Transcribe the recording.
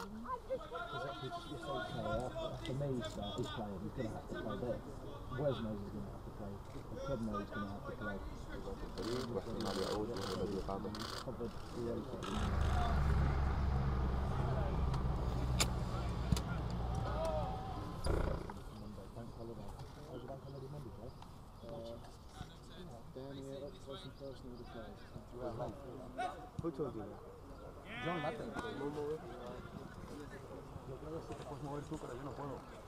For me, he's playing. He's going to have to play this. Wes knows he's going to have to play. The club knows he's going to have to play. Covered relatively. Bank holiday. Oh, the bank holiday Monday, play? Down here, let's play some personal with the players. Who told you that? John Latin. Yo quiero decir que puedes mover tú, pero yo no puedo.